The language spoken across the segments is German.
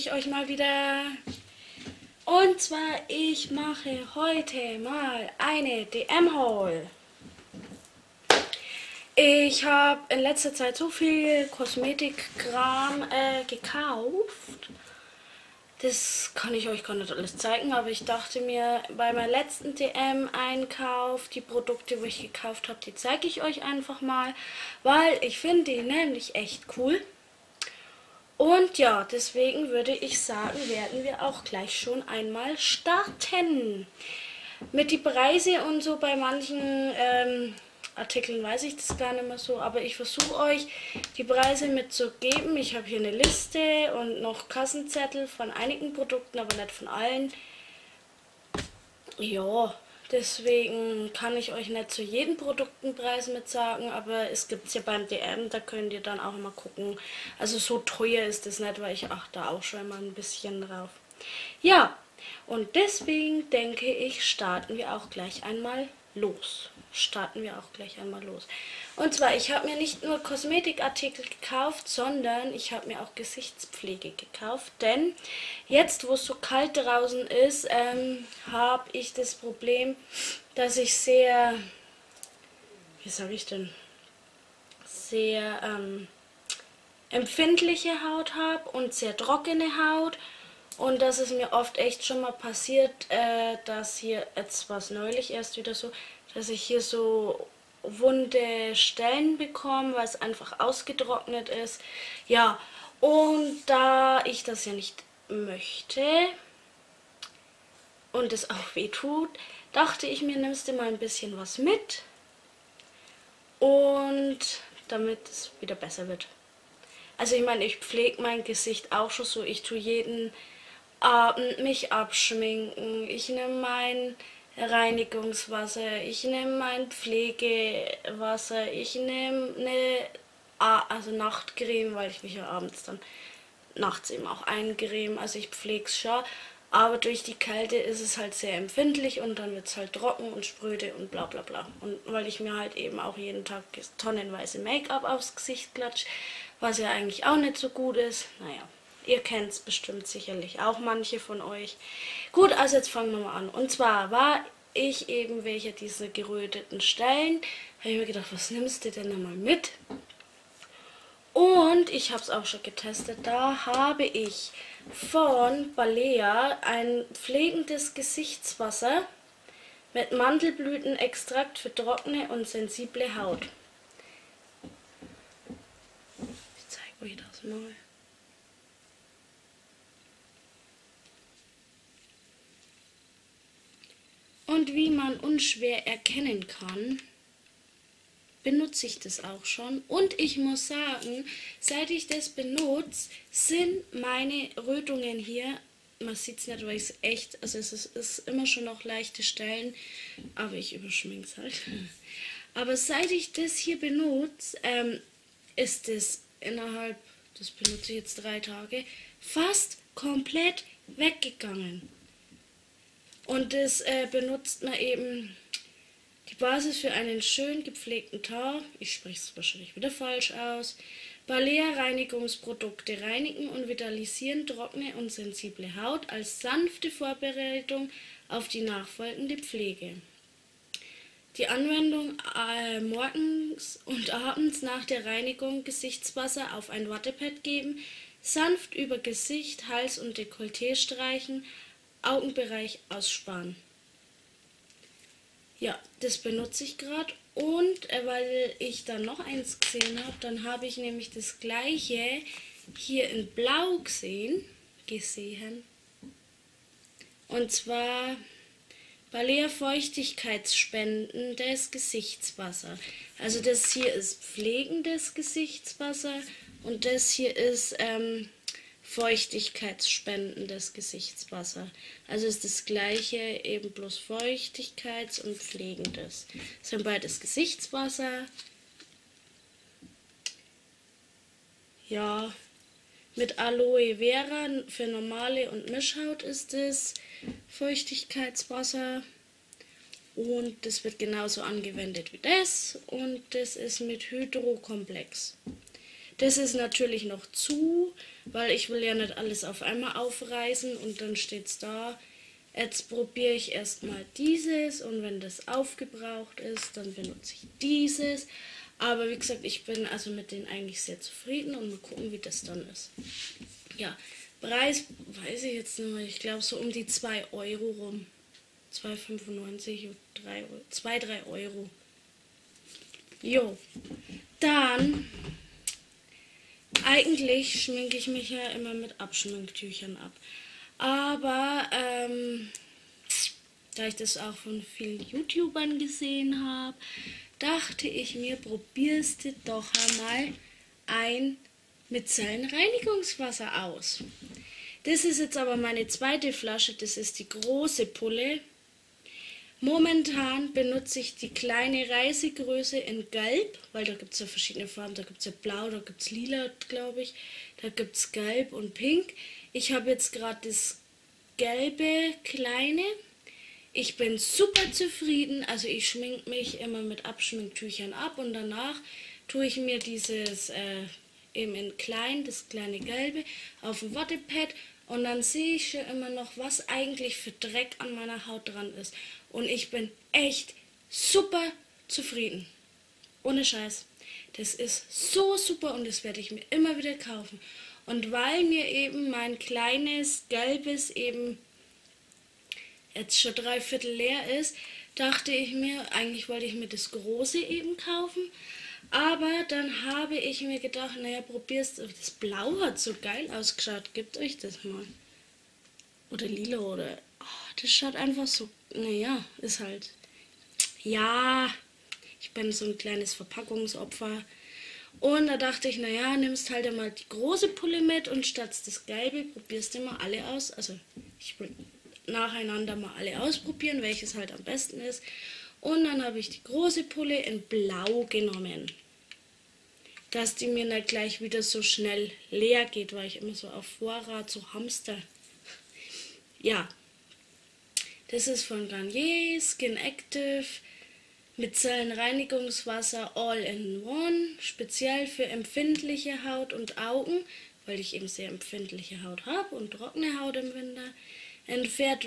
ich euch mal wieder. Und zwar, ich mache heute mal eine DM-Haul. Ich habe in letzter Zeit so viel Kosmetikkram gekauft. Das kann ich euch gar nicht alles zeigen, aber ich dachte mir, bei meinem letzten DM-Einkauf, die Produkte, wo ich gekauft habe, die zeige ich euch einfach mal, weil ich finde die nämlich echt cool. Und ja, deswegen würde ich sagen, werden wir auch gleich schon einmal starten. Mit die Preise und so bei manchen Artikeln weiß ich das gar nicht mehr so, aber ich versuche euch die Preise mitzugeben. Ich habe hier eine Liste und noch Kassenzettel von einigen Produkten, aber nicht von allen. Ja, deswegen kann ich euch nicht zu jedem Produktenpreis mit sagen, aber es gibt es ja beim DM, da könnt ihr dann auch mal gucken. Also so teuer ist es nicht, weil ich achte auch schon mal ein bisschen drauf. Ja, und deswegen denke ich, starten wir auch gleich einmal los. Und zwar, ich habe mir nicht nur Kosmetikartikel gekauft, sondern ich habe mir auch Gesichtspflege gekauft. Denn jetzt, wo es so kalt draußen ist, habe ich das Problem, dass ich sehr, wie sage ich denn, sehr empfindliche Haut habe und sehr trockene Haut. Und das ist mir oft echt schon mal passiert, dass hier, jetzt war es neulich erst wieder so, dass ich hier so wunde Stellen bekomme, weil es einfach ausgetrocknet ist. Ja, und da ich das ja nicht möchte und es auch weh tut, dachte ich mir, nimmst du mal ein bisschen was mit. Und damit es wieder besser wird. Also ich meine, ich pflege mein Gesicht auch schon so. Ich tue jeden Abend mich abschminken. Ich nehme mein Reinigungswasser. Ich nehme mein Pflegewasser. Ich nehme eine Nachtcreme, weil ich mich ja abends dann nachts eben auch eincreme. Also ich pflege es schon. Aber durch die Kälte ist es halt sehr empfindlich und dann wird es halt trocken und spröde und bla bla bla. Und weil ich mir halt eben auch jeden Tag tonnenweise Make-up aufs Gesicht klatsche, was ja eigentlich auch nicht so gut ist. Naja, ihr kennt es bestimmt sicherlich auch manche von euch. Gut, also jetzt fangen wir mal an. Und zwar war ich eben welche dieser geröteten Stellen. Habe ich mir gedacht, was nimmst du denn einmal mit? Und ich habe es auch schon getestet. Da habe ich von Balea ein pflegendes Gesichtswasser mit Mandelblütenextrakt für trockene und sensible Haut. Ich zeige euch das mal. Und wie man unschwer erkennen kann, benutze ich das auch schon. Und ich muss sagen, seit ich das benutze, sind meine Rötungen hier, man sieht es nicht, weil ich es echt, also es ist immer schon noch leichte Stellen, aber ich überschminke es halt. Aber seit ich das hier benutze, ist es innerhalb, das benutze ich jetzt 3 Tage, fast komplett weggegangen. Und das benutzt man eben die Basis für einen schön gepflegten Tag. Ich spreche es wahrscheinlich wieder falsch aus. Balea Reinigungsprodukte reinigen und vitalisieren trockene und sensible Haut als sanfte Vorbereitung auf die nachfolgende Pflege. Die Anwendung morgens und abends nach der Reinigung Gesichtswasser auf ein Wattepad geben, sanft über Gesicht, Hals und Dekolleté streichen, Augenbereich aussparen. Ja, das benutze ich gerade und weil ich dann noch eins gesehen habe, dann habe ich nämlich das gleiche hier in Blau gesehen. Und zwar Balea feuchtigkeitsspendendes Gesichtswasser. Also das hier ist pflegendes Gesichtswasser und das hier ist feuchtigkeitsspendendes Gesichtswasser. Also ist das gleiche, eben bloß feuchtigkeits- und pflegendes. Das sind beides Gesichtswasser. Ja, mit Aloe Vera für normale und Mischhaut ist es Feuchtigkeitswasser. Und das wird genauso angewendet wie das. Und das ist mit Hydrokomplex. Das ist natürlich noch zu, weil ich will ja nicht alles auf einmal aufreißen und dann steht es da. Jetzt probiere ich erstmal dieses und wenn das aufgebraucht ist, dann benutze ich dieses. Aber wie gesagt, ich bin also mit denen eigentlich sehr zufrieden und mal gucken, wie das dann ist. Ja, Preis weiß ich jetzt nicht mehr. Ich glaube so um die 2 Euro rum. 2,95 und 3 Euro. Jo, dann eigentlich schminke ich mich ja immer mit Abschminktüchern ab. Aber da ich das auch von vielen YouTubern gesehen habe, dachte ich mir, probierst du doch einmal ein Micellenreinigungswasser aus. Das ist jetzt aber meine zweite Flasche, das ist die große Pulle. Momentan benutze ich die kleine Reisegröße in Gelb, weil da gibt es ja verschiedene Farben, da gibt es ja Blau, da gibt es Lila, glaube ich, da gibt es Gelb und Pink. Ich habe jetzt gerade das gelbe kleine. Ich bin super zufrieden, also ich schminke mich immer mit Abschminktüchern ab und danach tue ich mir dieses eben in klein, das kleine gelbe, auf dem Wattepad und dann sehe ich schon immer noch, was eigentlich für Dreck an meiner Haut dran ist. Und ich bin echt super zufrieden. Ohne Scheiß. Das ist so super und das werde ich mir immer wieder kaufen. Und weil mir eben mein kleines gelbes eben jetzt schon 3/4 leer ist, dachte ich mir, eigentlich wollte ich mir das große eben kaufen. Aber dann habe ich mir gedacht, naja, probierst du, das Blau hat so geil ausgeschaut, gebt euch das mal. Oder lila oder, das schaut einfach so, naja, ist halt, ja, ich bin so ein kleines Verpackungsopfer. Und da dachte ich, naja, nimmst halt einmal die große Pulle mit und statt das gelbe probierst du mal alle aus. Also ich will nacheinander mal alle ausprobieren, welches halt am besten ist. Und dann habe ich die große Pulle in Blau genommen, dass die mir nicht gleich wieder so schnell leer geht, weil ich immer so auf Vorrat so hamster. Ja, das ist von Garnier Skin Active Micellenreinigungswasser All in One, speziell für empfindliche Haut und Augen, weil ich eben sehr empfindliche Haut habe und trockene Haut im Winter. Entfernt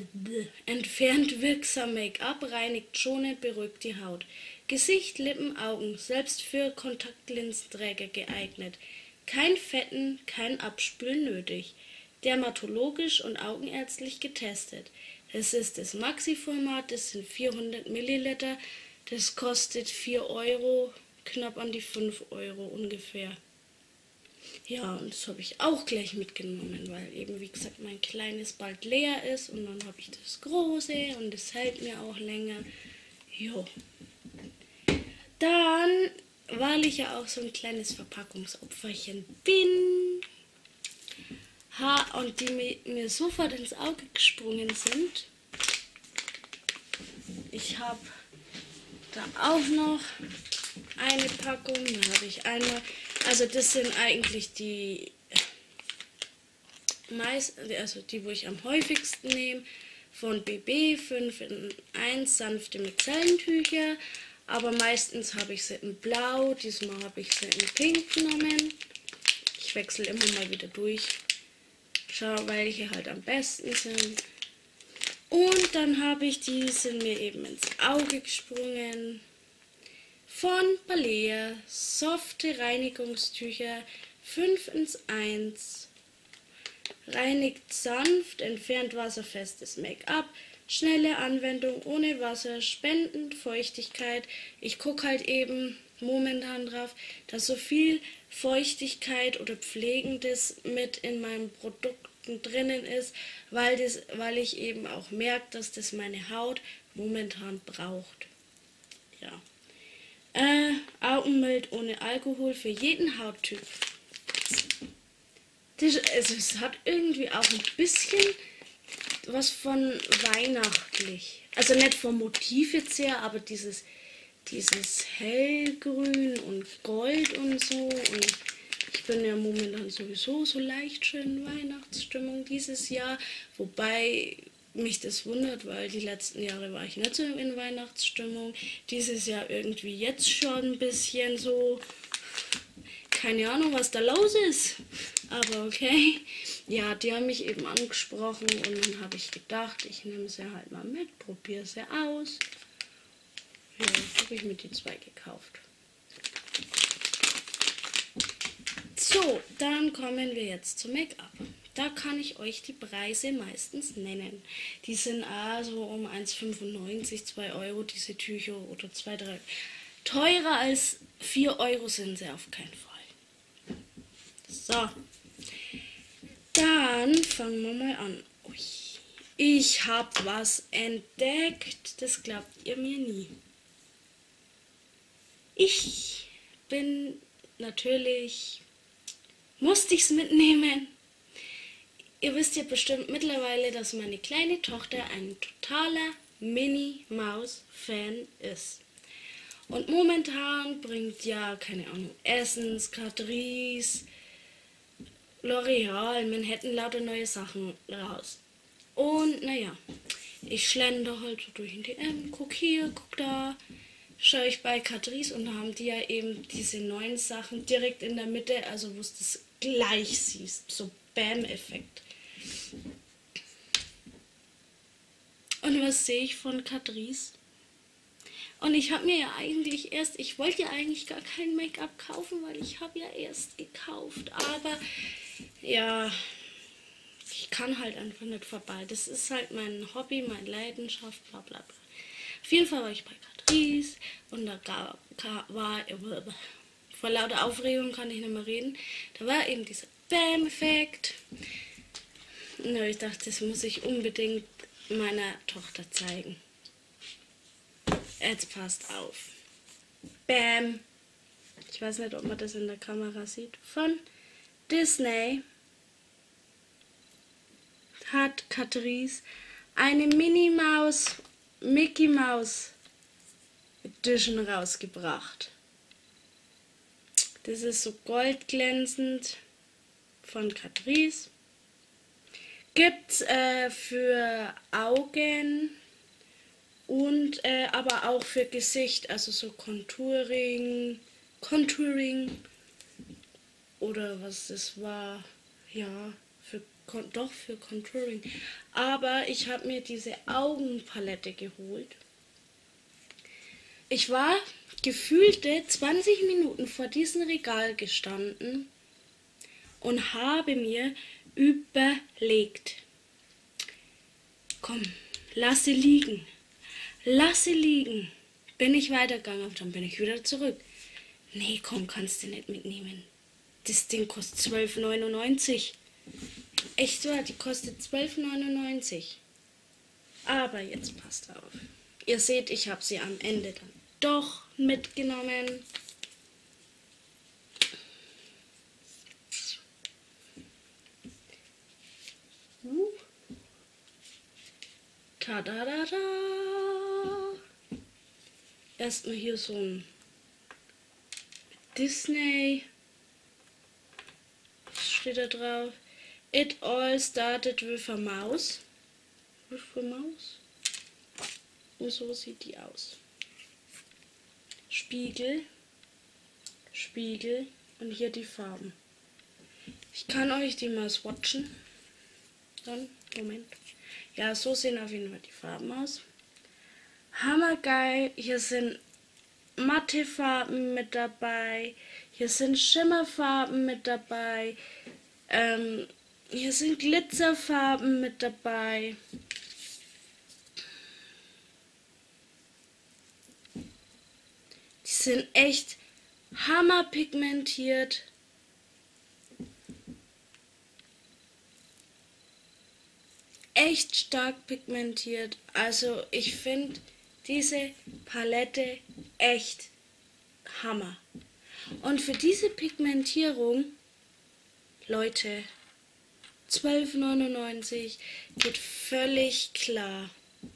wirksam Make-up, reinigt schonend, beruhigt die Haut. Gesicht, Lippen, Augen, selbst für Kontaktlinsenträger geeignet. Kein Fetten, kein Abspülen nötig. Dermatologisch und augenärztlich getestet. Es ist das Maxi-Format, das sind 400 Milliliter. Das kostet 4 Euro, knapp an die 5 Euro ungefähr. Ja, und das habe ich auch gleich mitgenommen, weil eben, wie gesagt, mein kleines bald leer ist und dann habe ich das große und das hält mir auch länger. Jo. Dann, weil ich ja auch so ein kleines Verpackungsopferchen bin, und die mir sofort ins Auge gesprungen sind, ich habe da auch noch eine Packung, da habe ich einmal, also das sind eigentlich die also die, wo ich am häufigsten nehme, von BB 5 in 1 sanfte Micellentücher, aber meistens habe ich sie in Blau, diesmal habe ich sie in Pink genommen. Ich wechsle immer mal wieder durch, schau, welche halt am besten sind. Und dann habe ich die, sind mir eben ins Auge gesprungen, von Balea, softe Reinigungstücher 5 ins 1. Reinigt sanft, entfernt wasserfestes Make-up, schnelle Anwendung ohne Wasser, spendend Feuchtigkeit. Ich gucke halt eben momentan drauf, dass so viel Feuchtigkeit oder Pflegendes mit in meinen Produkten drinnen ist, weil ich eben auch merke, dass das meine Haut momentan braucht. Ja. Augenmild ohne Alkohol für jeden Hauttyp. Also es hat irgendwie auch ein bisschen was von weihnachtlich. Also nicht vom Motiv jetzt her, aber dieses hellgrün und gold und so. Und ich bin ja momentan sowieso so leicht schön in Weihnachtsstimmung dieses Jahr. Wobei mich das wundert, weil die letzten Jahre war ich nicht so in Weihnachtsstimmung. Dieses Jahr irgendwie jetzt schon ein bisschen so. keine Ahnung, was da los ist. Aber okay. Ja, die haben mich eben angesprochen und dann habe ich gedacht, ich nehme sie halt mal mit, probiere sie aus. Ja, habe ich mir die 2 gekauft. So, dann kommen wir jetzt zum Make-up. Da kann ich euch die Preise meistens nennen. Die sind so um 1,95, 2 Euro diese Tücher oder 2, 3. Teurer als 4 Euro sind sie auf keinen Fall. So, dann fangen wir mal an. Ui, ich habe was entdeckt, das glaubt ihr mir nie. Ich bin natürlich, musste ich es mitnehmen. Ihr wisst ja bestimmt mittlerweile, dass meine kleine Tochter ein totaler Minnie-Maus-Fan ist. Und momentan bringt ja, keine Ahnung, Essence, Catrice, L'Oreal, Manhattan lauter neue Sachen raus. Und naja, ich schlender halt so durch den DM, guck hier, guck da, schaue ich bei Catrice und da haben die ja eben diese neuen Sachen direkt in der Mitte, also wo du es gleich siehst, so Bam-Effekt. Und was sehe ich von Catrice? Und ich habe mir ja eigentlich ich wollte ja eigentlich gar kein Make-up kaufen, weil ich habe ja erst gekauft, aber ja, ich kann halt einfach nicht vorbei. Das ist halt mein Hobby, meine Leidenschaft, bla bla bla. Auf jeden Fall war ich bei Catrice und da war, vor lauter Aufregung kann ich nicht mehr reden, da war eben dieser Bam-Effekt. Und ich dachte, das muss ich unbedingt meiner Tochter zeigen. Jetzt passt auf. Bam. Ich weiß nicht, ob man das in der Kamera sieht. Von Disney hat Catrice eine Mickey Mouse Edition rausgebracht. Das ist so goldglänzend von Catrice. Gibt's für Augen und aber auch für Gesicht, also so Contouring oder was das war, ja, für Contouring. Aber ich habe mir diese Augenpalette geholt. Ich war gefühlte 20 Minuten vor diesem Regal gestanden und habe mir überlegt, komm, lass sie liegen. Bin ich weitergegangen, dann bin ich wieder zurück. Nee, komm, kannst du nicht mitnehmen. Das Ding kostet 12,99. Echt wahr, die kostet 12,99. Aber jetzt passt auf. Ihr seht, ich habe sie am Ende dann doch mitgenommen. Ta-da-da-da. Erstmal hier so ein Disney. Was steht da drauf? It all started with a mouse. With a mouse? Und so sieht die aus. Spiegel und hier die Farben. Ich kann euch die mal swatchen. Dann, Moment. Ja, so sehen auf jeden Fall die Farben aus. Hammergeil. Hier sind matte Farben mit dabei. Hier sind Schimmerfarben mit dabei. Hier sind Glitzerfarben mit dabei. Die sind echt hammerpigmentiert. Echt stark pigmentiert. Also ich finde diese Palette echt Hammer. Und für diese Pigmentierung, Leute, 12,99 geht völlig klar.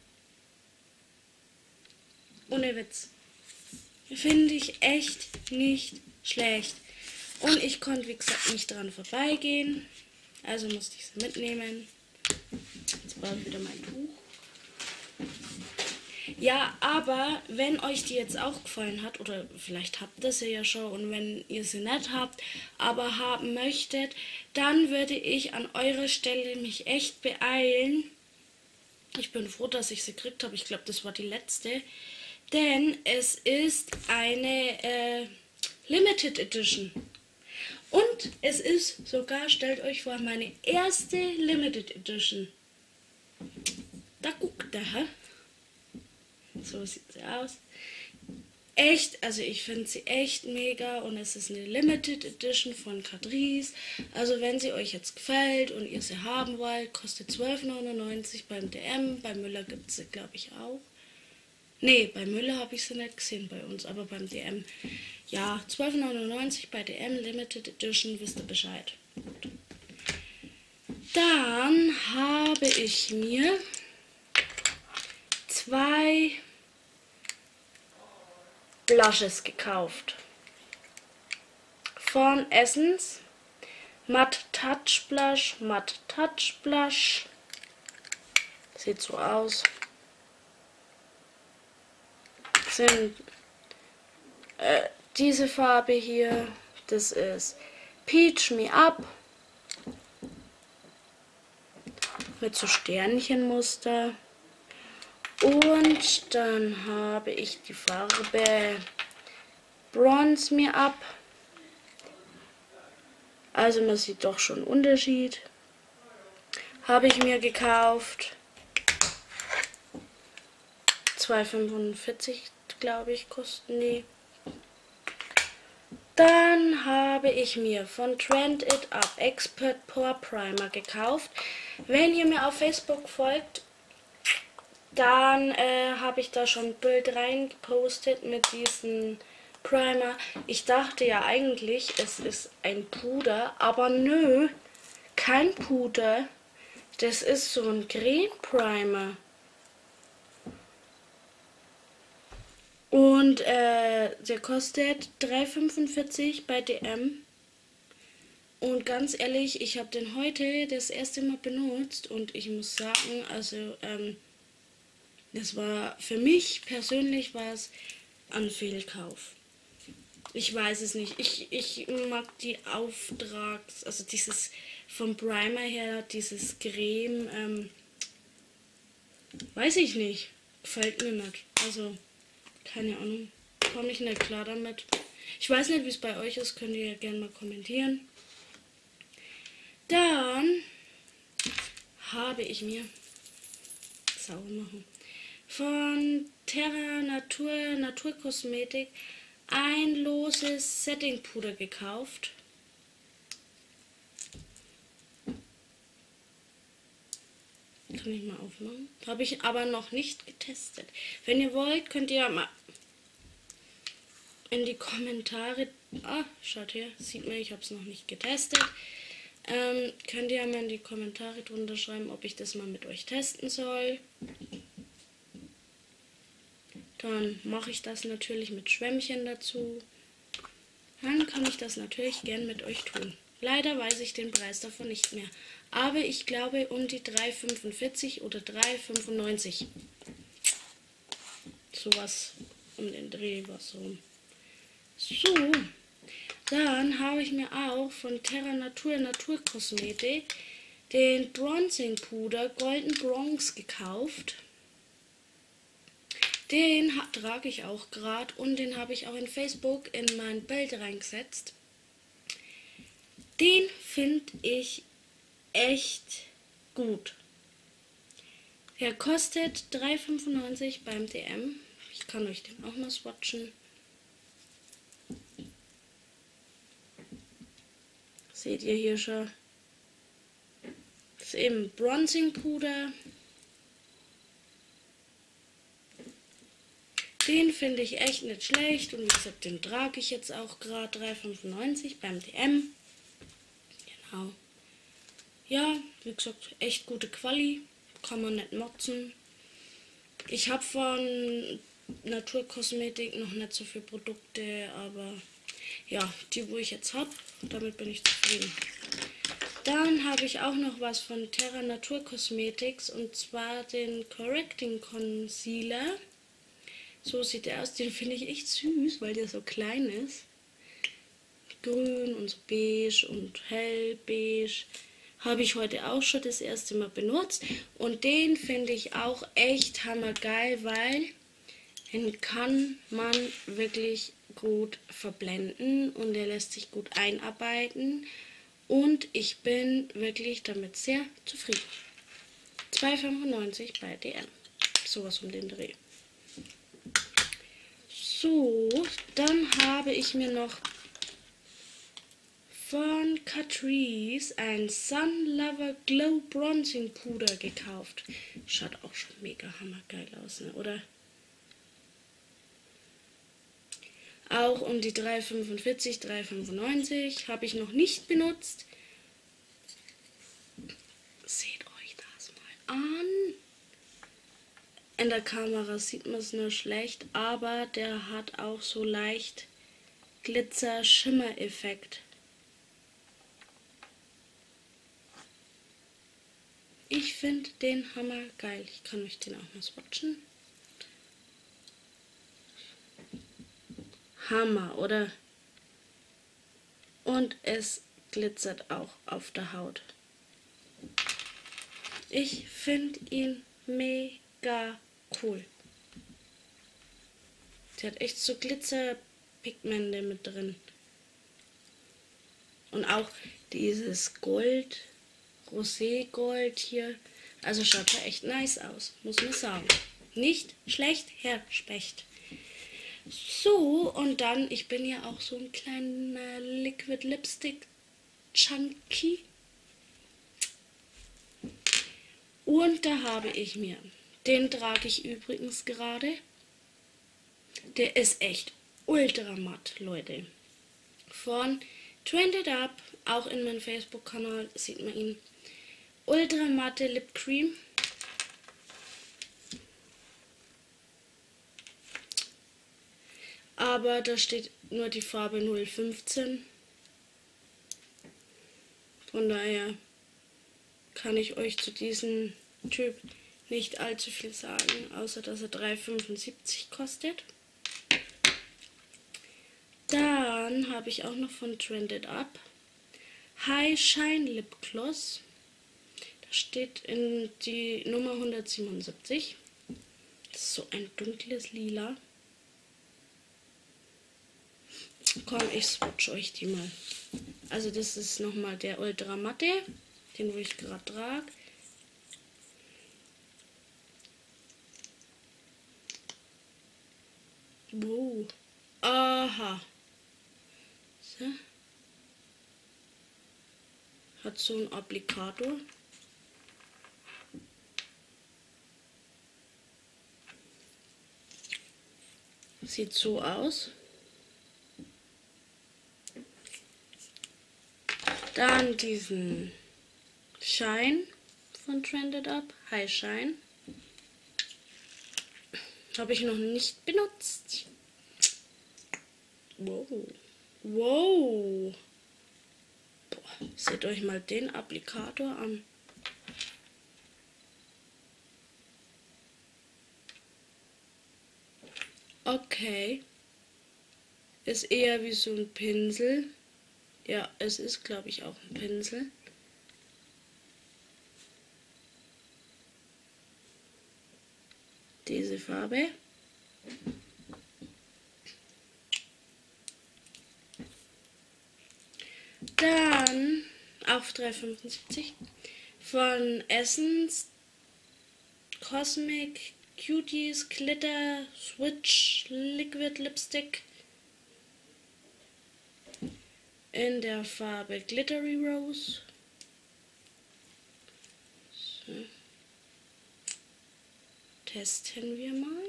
Ohne Witz. Finde ich echt nicht schlecht. Und ich konnte, wie gesagt, nicht dran vorbeigehen. Also musste ich sie mitnehmen. Jetzt brauche ich wieder mein Tuch. Ja, aber wenn euch die jetzt auch gefallen hat, oder vielleicht habt ihr sie ja schon und wenn ihr sie nicht habt, aber haben möchtet, dann würde ich an eurer Stelle mich echt beeilen. Ich bin froh, dass ich sie gekriegt habe. Ich glaube, das war die letzte. Denn es ist eine Limited Edition. Und es ist sogar, stellt euch vor, meine erste Limited Edition. Da guckt er, hä? So sieht sie aus. Echt, also ich finde sie echt mega und es ist eine Limited Edition von Catrice. Also wenn sie euch jetzt gefällt und ihr sie haben wollt, kostet 12,99 beim DM. Bei Müller gibt es sie, glaube ich, auch. Nee, bei Müller habe ich sie nicht gesehen bei uns, aber beim DM. Ja, 12,99 bei DM Limited Edition, wisst ihr Bescheid. Gut. Dann habe ich mir 2 Blushes gekauft. Von Essence. Matte Touch Blush, Matte Touch Blush. Sieht so aus. Sind diese Farbe hier, das ist Peach Me Up mit so Sternchenmuster. Und dann habe ich die Farbe Bronze Me Up. Also man sieht doch schon einen Unterschied. Habe ich mir gekauft. 2,45 glaube ich kosten die. Dann habe ich mir von Trend It Up Expert Pore Primer gekauft. Wenn ihr mir auf Facebook folgt, dann habe ich da schon ein Bild reingepostet mit diesem Primer. Ich dachte ja eigentlich, es ist ein Puder, aber nö, kein Puder. Das ist so ein Creme Primer. Und der kostet 3,45 bei DM. Und ganz ehrlich, ich habe den heute das erste Mal benutzt und ich muss sagen, also das war für mich persönlich war es ein Fehlkauf. Ich weiß es nicht. Ich mag die also dieses vom Primer her, dieses Creme, weiß ich nicht. Gefällt mir nicht. Also, keine Ahnung. Komme ich nicht klar damit. Ich weiß nicht, wie es bei euch ist. Könnt ihr ja gerne mal kommentieren. Dann habe ich mir sauber machen. Von Terra Naturkosmetik ein loses Setting-Puder gekauft. Kann ich mal aufmachen. Habe ich aber noch nicht getestet. Wenn ihr wollt, könnt ihr mal in die Kommentare... Ah, schaut her, sieht man, ich habe es noch nicht getestet. Könnt ihr mal in die Kommentare drunter schreiben, ob ich das mal mit euch testen soll. Dann mache ich das natürlich mit Schwämmchen dazu. Dann kann ich das natürlich gern mit euch tun. Leider weiß ich den Preis davon nicht mehr. Aber ich glaube um die 3,45 oder 3,95. Sowas um den Dreh was so. So, dann habe ich mir auch von Terra Naturkosmetik den Bronzing Puder Golden Bronze gekauft. Den trage ich auch gerade und den habe ich auch in Facebook in mein Bild reingesetzt. Den finde ich echt gut. Der kostet 3,95 beim DM. Ich kann euch den auch mal swatchen. Seht ihr hier schon. Das ist eben Bronzing Puder. Den finde ich echt nicht schlecht und wie gesagt, den trage ich jetzt auch gerade 3,95 beim DM. Genau. Ja, wie gesagt, echt gute Quali, kann man nicht motzen. Ich habe von Naturkosmetik noch nicht so viele Produkte, aber ja, die wo ich jetzt habe, damit bin ich zufrieden. Dann habe ich auch noch was von Terra Naturkosmetics und zwar den Correcting Concealer. So sieht der aus. Den finde ich echt süß, weil der so klein ist. Grün und so beige und hellbeige. Habe ich heute auch schon das erste Mal benutzt. Und den finde ich auch echt hammergeil, weil den kann man wirklich gut verblenden und der lässt sich gut einarbeiten. Und ich bin wirklich damit sehr zufrieden. 2,95 bei DM. Sowas um den Dreh. So, dann habe ich mir noch von Catrice ein Sun Lover Glow Bronzing Puder gekauft. Schaut auch schon mega hammergeil aus, ne? Oder? Auch um die 3,45, 3,95. Habe ich noch nicht benutzt. Seht euch das mal an. In der Kamera sieht man es nur schlecht, aber der hat auch so leicht Glitzer-Schimmer-Effekt. Ich finde den Hammer geil. Ich kann euch den auch mal swatchen. Hammer, oder? Und es glitzert auch auf der Haut. Ich finde ihn mega cool. Der hat echt so Glitzerpigmente mit drin. Und auch dieses Gold, Roségold hier. Also schaut ja echt nice aus, muss man sagen. Nicht schlecht, Herr Specht. So, und dann, ich bin ja auch so ein kleiner Liquid Lipstick Chunky. Und da habe ich mir, den trage ich übrigens gerade. Der ist echt ultra matt, Leute. Von Trended Up, auch in meinem Facebook-Kanal sieht man ihn. Ultra matte Lip Cream. Aber da steht nur die Farbe 015. Von daher kann ich euch zu diesem Typ nicht allzu viel sagen, außer dass er 3,75 kostet. Dann habe ich auch noch von Trended Up High Shine Lip Gloss. Da steht in die Nummer 177. Das ist so ein dunkles Lila. Komm, ich swatch euch die mal. Also das ist nochmal der Ultra Matte, den wo ich gerade trage. Wow. Aha. So. Hat so einen Applikator. Sieht so aus. Dann diesen Shine von Trended Up, High Shine. Habe ich noch nicht benutzt. Wow. Wow. Boah, seht euch mal den Applikator an. Okay. Ist eher wie so ein Pinsel. Ja, es ist, glaube ich, auch ein Pinsel. Diese Farbe. Dann auf 3,75 von Essence Cosmic Cuties Glitter Switch Liquid Lipstick in der Farbe Glittery Rose. So. Testen wir mal.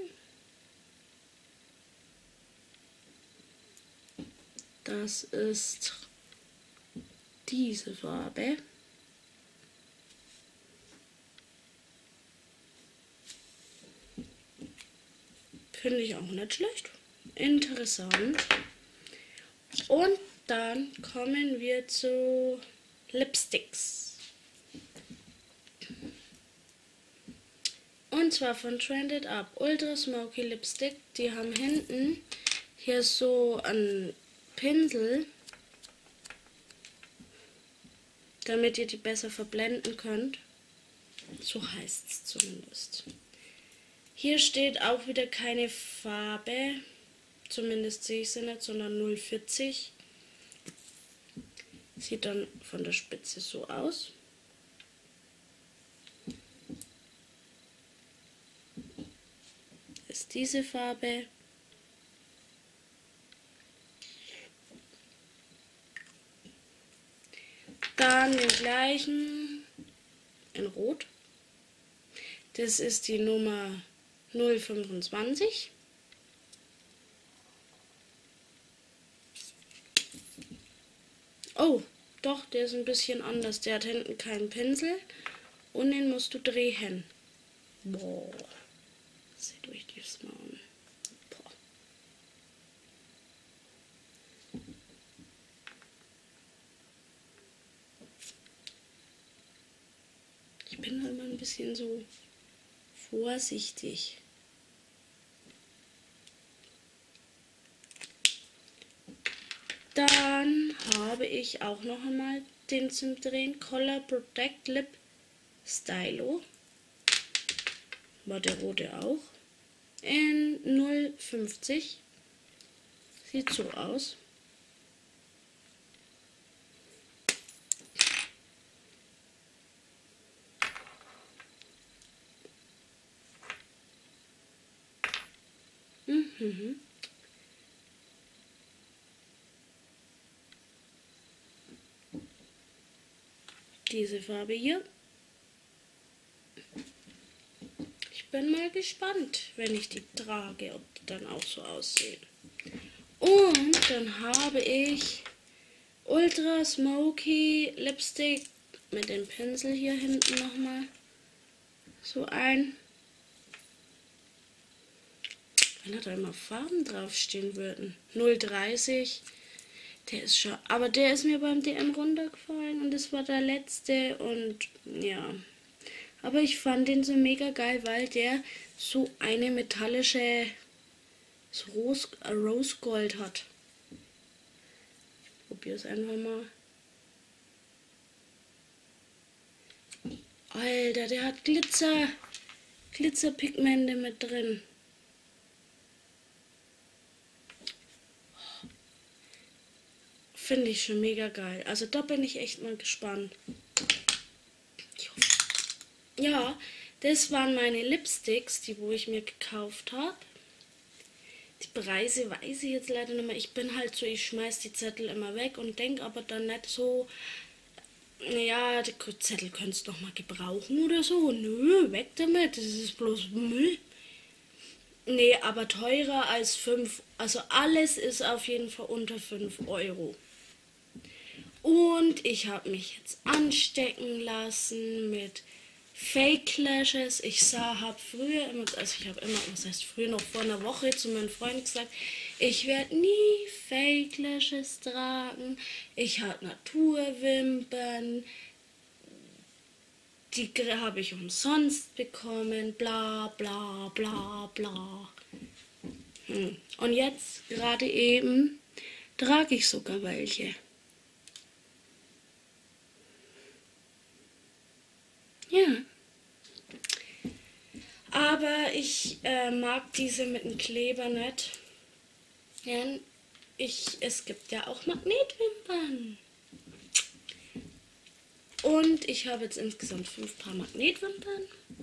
Das ist diese Farbe. Finde ich auch nicht schlecht. Interessant. Und dann kommen wir zu Lipsticks. Und zwar von Trended Up. Ultra Smoky Lipstick. Die haben hinten hier so einen Pinsel, damit ihr die besser verblenden könnt. So heißt es zumindest. Hier steht auch wieder keine Farbe. Zumindest sehe ich sie nicht, sondern 040. Sieht dann von der Spitze so aus. Ist diese Farbe. Dann den gleichen in Rot. Das ist die Nummer 025. Oh, doch, der ist ein bisschen anders. Der hat hinten keinen Pinsel und den musst du drehen. Boah, seht euch das mal an. Boah. Ich bin da immer ein bisschen so vorsichtig. Dann habe ich auch noch einmal den zum Drehen Color Protect Lip Stylo. War der rote auch. In 050. Sieht so aus. Mhm. Diese Farbe hier. Ich bin mal gespannt, wenn ich die trage, ob die dann auch so aussehen. Und dann habe ich Ultra Smoky Lipstick mit dem Pinsel hier hinten nochmal so ein. Wenn da immer Farben draufstehen würden. 030. Der ist schon, aber der ist mir beim DM runtergefallen und das war der letzte und ja. Aber ich fand den so mega geil, weil der so eine metallische so Rose Gold hat. Ich probiere es einfach mal. Alter, der hat Glitzerpigmente mit drin. Finde ich schon mega geil. Also da bin ich echt mal gespannt. Ja, das waren meine Lipsticks, die wo ich mir gekauft habe. Die Preise weiß ich jetzt leider nicht mehr. Ich bin halt so, ich schmeiß die Zettel immer weg und denke aber dann nicht so, naja, die Zettel könntest du doch mal gebrauchen oder so. Nö, weg damit, das ist bloß Müll. Nee, aber teurer als 5, also alles ist auf jeden Fall unter 5 Euro. Und ich habe mich jetzt anstecken lassen mit Fake Lashes. habe früher immer, also ich habe immer, was heißt früher, noch vor einer Woche zu meinen Freunden gesagt, ich werde nie Fake Lashes tragen. Ich habe Naturwimpern. Die habe ich umsonst bekommen. Bla bla bla bla. Und jetzt, gerade eben, trage ich sogar welche. Ja. Aber ich mag diese mit dem Kleber nicht. Denn es gibt ja auch Magnetwimpern. Und ich habe jetzt insgesamt 5 Paar Magnetwimpern.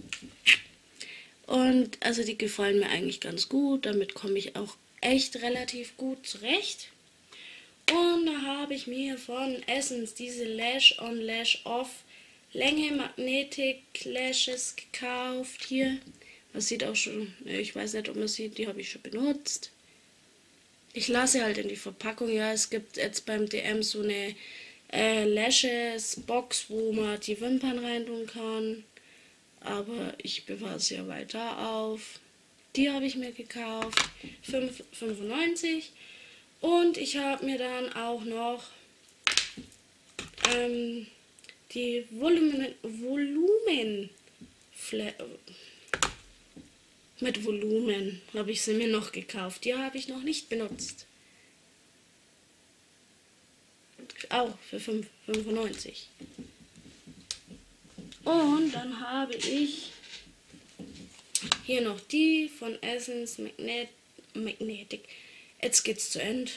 Und also die gefallen mir eigentlich ganz gut. Damit komme ich auch echt relativ gut zurecht. Und da habe ich mir von Essence diese Lash On Lash Off Länge Magnetic Lashes gekauft. Hier, das sieht auch schon, ich weiß nicht, ob man sieht, die habe ich schon benutzt. Ich lasse halt in die Verpackung, ja, es gibt jetzt beim DM so eine Lashes Box, wo man die Wimpern reintun kann. Aber ich bewahre sie ja weiter auf. Die habe ich mir gekauft, 5,95. Und ich habe mir dann auch noch die Mit Volumen habe ich sie mir noch gekauft. Die habe ich noch nicht benutzt. Auch für 5,95. Und dann habe ich hier noch die von Essence Magnetic. Jetzt geht's zu Ende.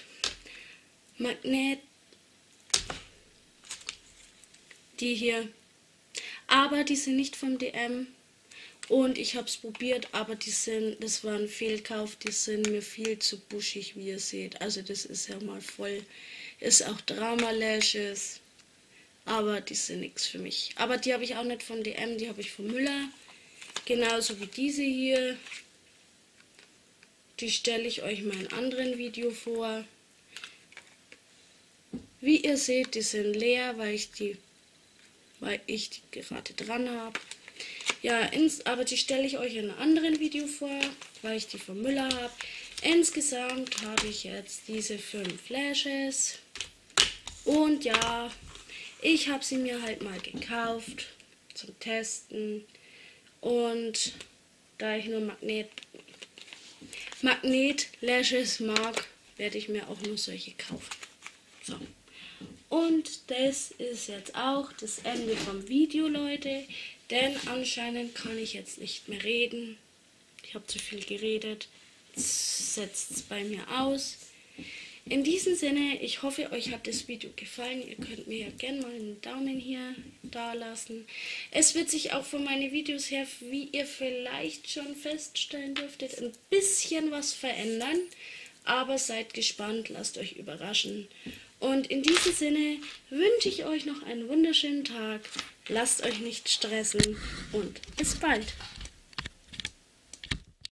Die hier. Aber die sind nicht vom DM. Und ich habe es probiert, aber das war ein Fehlkauf. Die sind mir viel zu buschig, wie ihr seht. Also das ist ja mal voll. Ist auch Drama Lashes. Aber die sind nichts für mich. Aber die habe ich auch nicht von DM, die habe ich von Müller. Genauso wie diese hier. Die stelle ich euch mal in einem anderen Video vor. Wie ihr seht, die sind leer, weil ich die gerade dran habe. Ja, aber die stelle ich euch in einem anderen Video vor, weil ich die von Müller habe. Insgesamt habe ich jetzt diese 5 Lashes. Und ja, ich habe sie mir halt mal gekauft zum Testen. Und da ich nur Magnet-Lashes mag, werde ich mir auch nur solche kaufen. So. Und das ist jetzt auch das Ende vom Video, Leute. Denn anscheinend kann ich jetzt nicht mehr reden. Ich habe zu viel geredet. Jetzt setzt es bei mir aus. In diesem Sinne, ich hoffe, euch hat das Video gefallen. Ihr könnt mir ja gerne mal einen Daumen hier da lassen. Es wird sich auch von meinen Videos her, wie ihr vielleicht schon feststellen dürftet, ein bisschen was verändern. Aber seid gespannt, lasst euch überraschen. Und in diesem Sinne wünsche ich euch noch einen wunderschönen Tag. Lasst euch nicht stressen und bis bald.